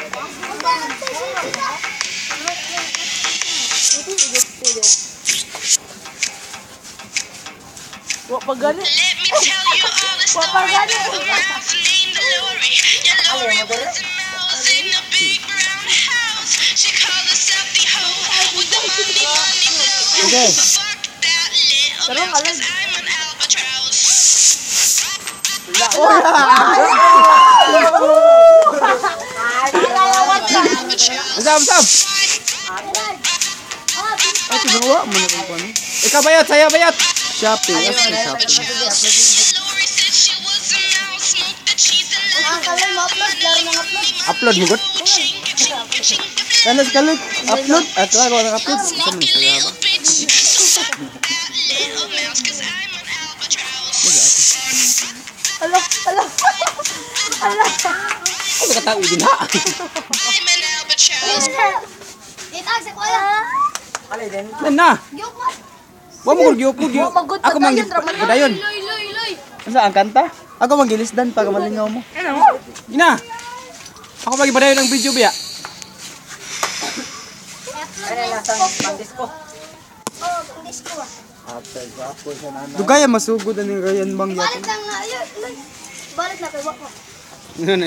Wak pagani. Wak pagani. Okay. Pero kalan. Usap. Ay, tinuwa mo na kung paano. Ikaw bayat, saya bayat. Shopping, shopping. Upload mo gut? Kanas kalit, upload. At ako ang upload. Sa mga kaya ba? Ala. Ay, nakatao din ha. Nan na. Wa mo gyud gyud. Ako man gidayon. Asa ang kanta? Ako man gilisdan para malingaw mo. Ano? Gina. Ako bagi padayon ng video biya. Dugay masugod ani gayan bang Balik lang na. Balik na kay Wak.